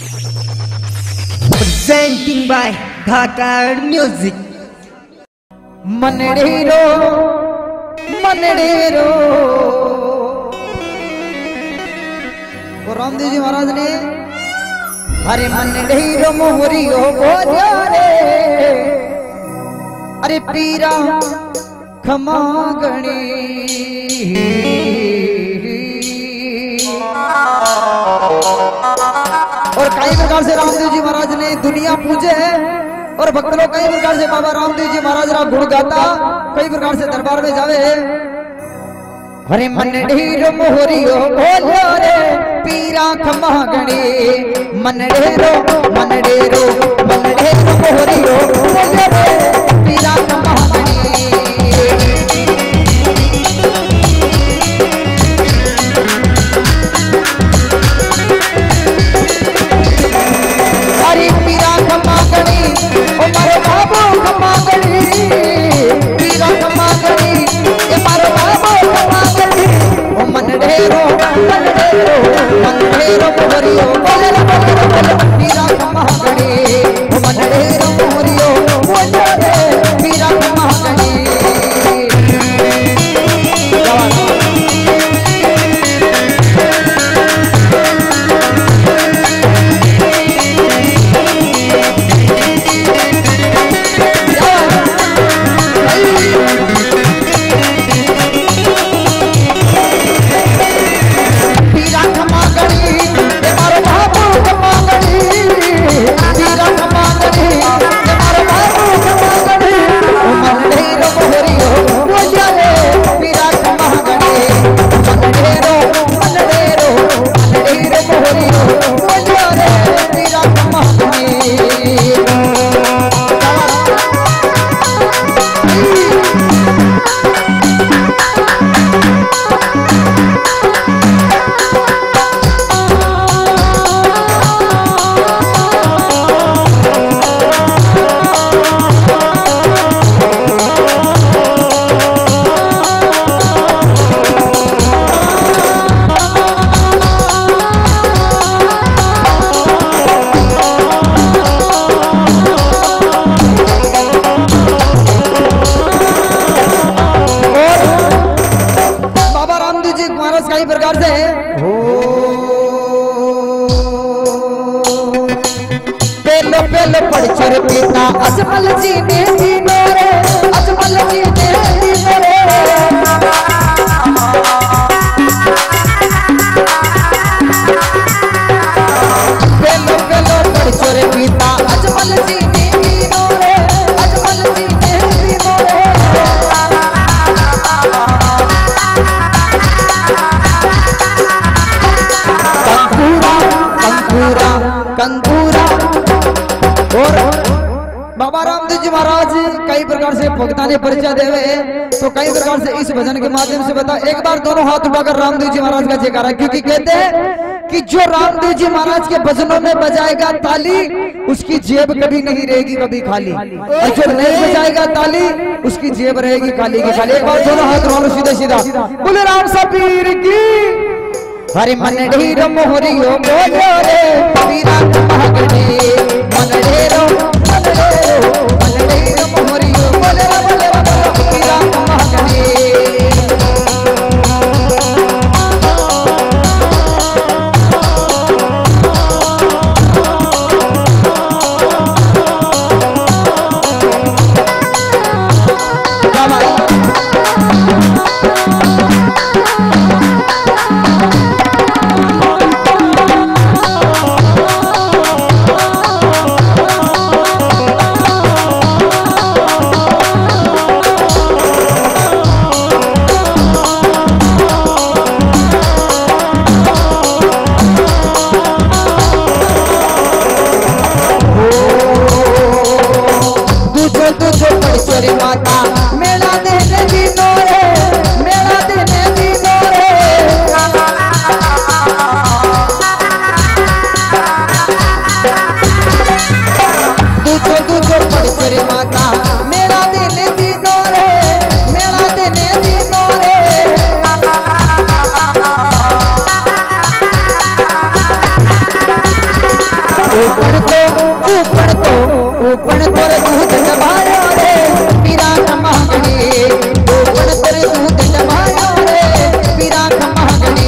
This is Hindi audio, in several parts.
Presenting by Dhaka Music. मनडेरो मनडेरो। और रामदेव जी महाराज ने अरे मनडेरो मोहरियो बोलो रे, अरे पीरा खमागणी। और कई प्रकार से रामदेव जी महाराज ने दुनिया पूजे और भक्त लोग कई प्रकार से बाबा रामदेव जी महाराज रा गुण गाता, कई प्रकार से दरबार में जावे। अरे मनडेरो मोहरियो बोलो रे, पीरा खमागणी। मनडेरो मनडेरो मनडेरो मोहरियो बोलो रे, पीरा खमागणी। अरे पीरा खमागणी, ओ मारो बाबू खमागणी। पीरा खमागणी, ए मारो बाबू खमागणी। ओ मनडेरो मनडेरो मनडेरो मोहरियो बोले रे बोले रे बोले, पीरा खमागणी। ओ मनडेरो मोहरियो बोले रे, पीरा खमागणी। अजमल जी ने दीनो रे, अजमल जी ने दीनो रे। बेलो बेलो पड़चोरे पीता, अजमल जी ने दीनो रे, अजमल जी ने दीनो रे। कंकूरा कंकूरा कंकूरा। और बाबा रामदेव जी महाराज कई प्रकार से भक्ता ने परिचय देवे, तो कई प्रकार से इस भजन के माध्यम से बता। एक बार दोनों हाथ उठाकर रामदेव जी महाराज का जयकारा, क्योंकि कहते हैं कि जो रामदेव जी महाराज के भजनों में बजाएगा ताली, उसकी जेब कभी नहीं रहेगी कभी खाली, और जो नहीं बजाएगा ताली, उसकी जेब रहेगी खाली की खाली। एक बार दोनों हाथ उठाओ सीधा सीधा, बोले राम सबीर की। हरे मनडेरो मोहरियो बोलो रे, पीरा खमागणी। मनडेरो मनडेरो मनडेरो मोहरियो बोले रे बोले रे बोले, पीरा खमागणी। ऊपर तो रे दूध जमायो रे पीरा कमागणे ऊपर तो रे दूध जमायो रे पीरा कमागणे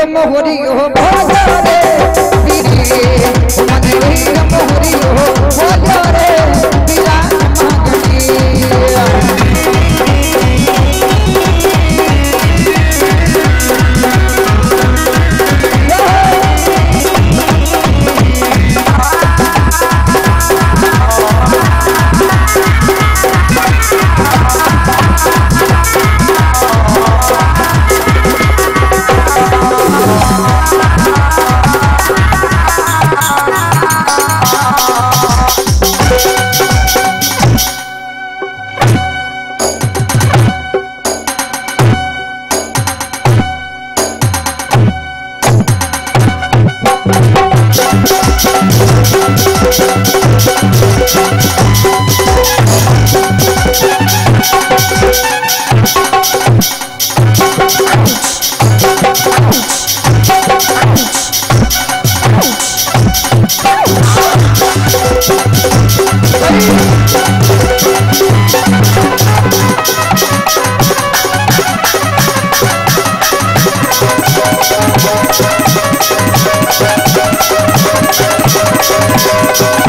मोहरी हो भोला रे पीरी मन हीर मोहरी हो भोला रे पीरा mahogany We'll be right back.